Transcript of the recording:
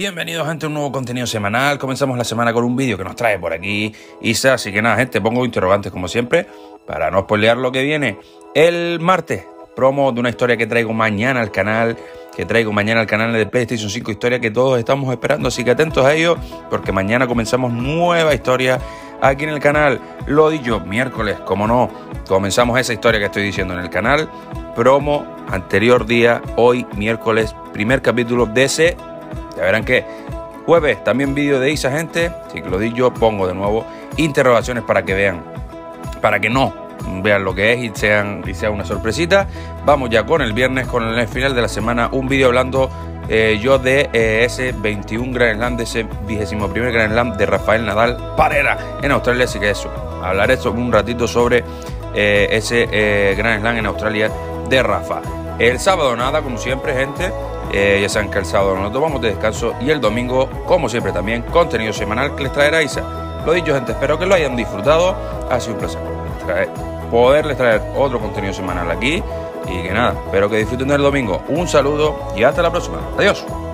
Bienvenidos, gente, a un nuevo contenido semanal. Comenzamos la semana con un vídeo que nos trae por aquí Isa. Así que nada, gente, pongo interrogantes como siempre para no spoilear lo que viene el martes. Promo de una historia que traigo mañana al canal. De PlayStation 5, historia que todos estamos esperando. Así que atentos a ello, porque mañana comenzamos nueva historia aquí en el canal. Lo dicho, miércoles, como no, comenzamos esa historia que estoy diciendo en el canal. Promo anterior día, hoy miércoles, primer capítulo de ese. Ya verán que jueves también vídeo de Isa, gente. Así que lo dicho, pongo de nuevo interrogaciones para que vean, para que no vean lo que es y sea una sorpresita. Vamos ya con el viernes, con el final de la semana, un vídeo hablando yo de ese 21 Grand Slam, de ese 21º Grand Slam de Rafael Nadal Parera en Australia. Así que eso, hablaré un ratito sobre ese Grand Slam en Australia de Rafa. El sábado nada, como siempre, gente. Ya saben que el sábado nos tomamos de descanso y el domingo, como siempre, también contenido semanal que les traerá Isa. Lo dicho, gente, espero que lo hayan disfrutado. Ha sido un placer poderles traer otro contenido semanal aquí. Y que nada, espero que disfruten del domingo. Un saludo y hasta la próxima. Adiós.